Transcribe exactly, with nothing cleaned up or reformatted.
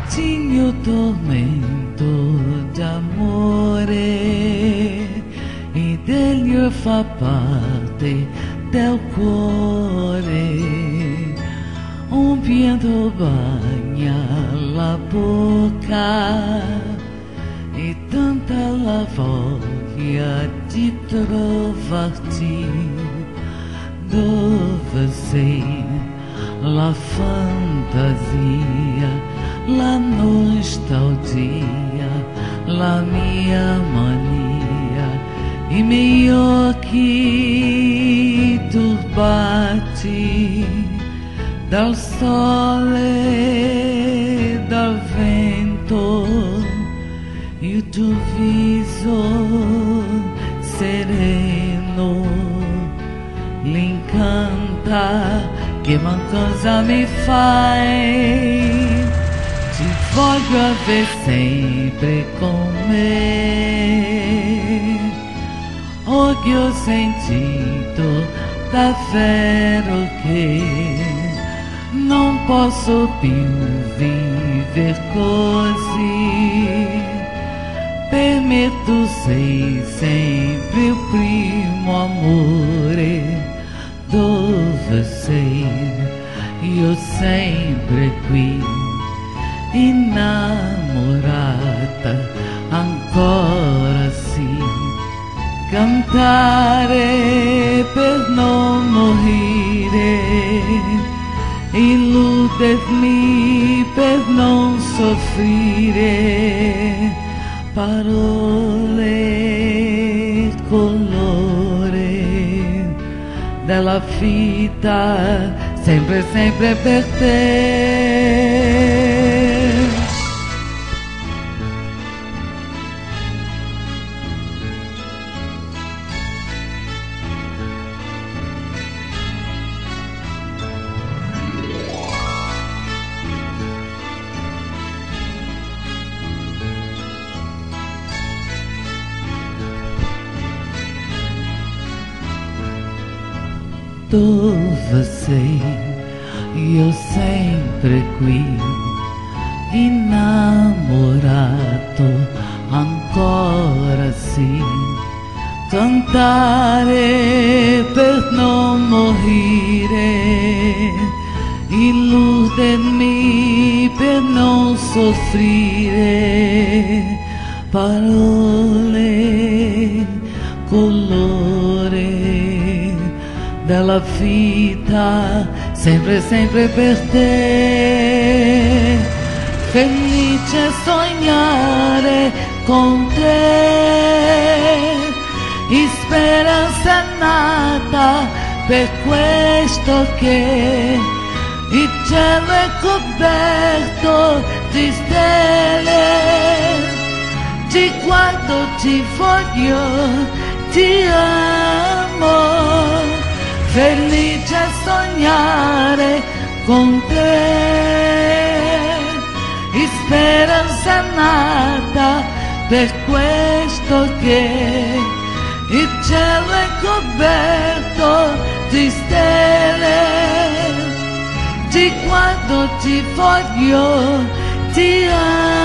tinha tormento de amore e dele fa parte del cuore. Un viento bagna la bocca e tanta la voglia di trovarti dove sei, la fantasia, la nostalgia, la mia mania, i miei occhi turbati dal sole, dal vento, il tuo viso sereno l'incanta che mancanza mi fai. Ti voglio avere sempre con me. Oggi ho sentito davvero che non posso più vivere così. Per me tu sei sempre il primo amore. Dove sei? Io sempre qui, innamorata, ancora sì. Cantare per non morire, illudermi per non soffrire, parole, colore della vita, sempre, sempre per te. Dove sei? Io sempre qui, innamorato, ancora sì. Cantare per non morire, illudermi per non soffrire, parole, colore della vita, sempre, sempre per te. Felice sognare con te, speranza nata per questo che il cielo è coperto di stelle. Ti guardo, ti voglio, ti amo. Felice a sognare con te, speranza nata per questo che il cielo è coperto di stelle. Ti guardo, ti voglio, ti amo.